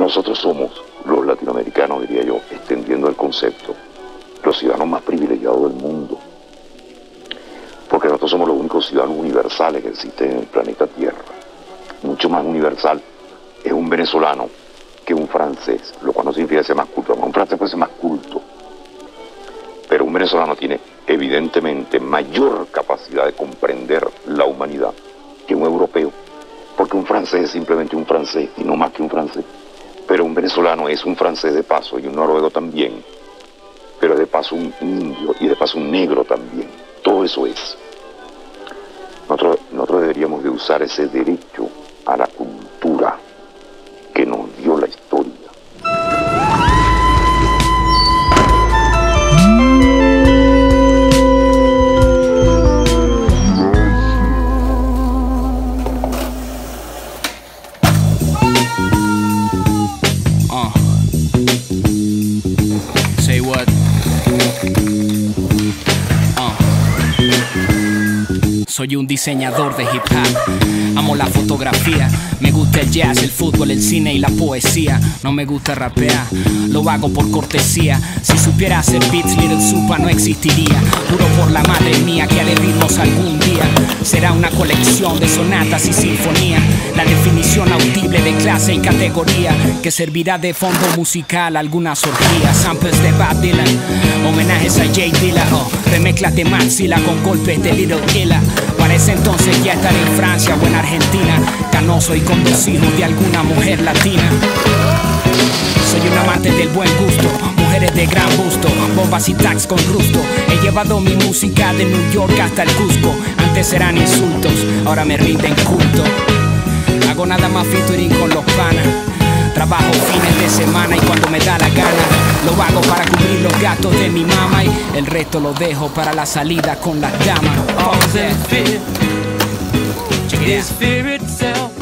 nosotros somos, los latinoamericanos, diría yo, extendiendo el concepto, los ciudadanos más privilegiados del mundo. Porque nosotros somos los únicos ciudadanos universales que existen en el planeta Tierra. Mucho más universal es un venezolano que un francés, lo cual no significa ser más culto. Un francés puede ser más culto, pero un venezolano tiene evidentemente mayor capacidad de comprender la humanidad que un europeo, porque un francés es simplemente un francés y no más que un francés. Pero un venezolano es un francés de paso y un noruego también, pero de paso un indio y de paso un negro también. Todo eso es. Nosotros deberíamos de usar ese derecho a la cultura que nos dio la historia. Say what? Soy un diseñador de hip hop, amo la fotografía, me gusta el jazz, el fútbol, el cine y la poesía. No me gusta rapear, lo hago por cortesía. Si supiera hacer beats, Little Supa no existiría. Juro por la madre mía que haré ritmos algún día. Será una colección de sonatas y sinfonías, la definición audible de clase y categoría, que servirá de fondo musical a algunas orgías. Samples de Bob Dylan, homenajes a J Dilla, remezclas de Maxilla con golpes de Little Illa. Para ese entonces ya estaré en Francia o en Argentina, canoso y con 2 hijos de alguna mujer latina. Soy un amante del buen gusto, mujeres de gran busto, bombas y tags con rusto. He llevado mi música de New York hasta el Cusco. Antes eran insultos, ahora me rinden culto. Hago nada más featuring con los panas, trabajo fines de semana y cuando me da la gana. Lo hago para cubrir los gastos de mi mamá y el resto lo dejo para la salida con las damas. All's in fear is fear itself.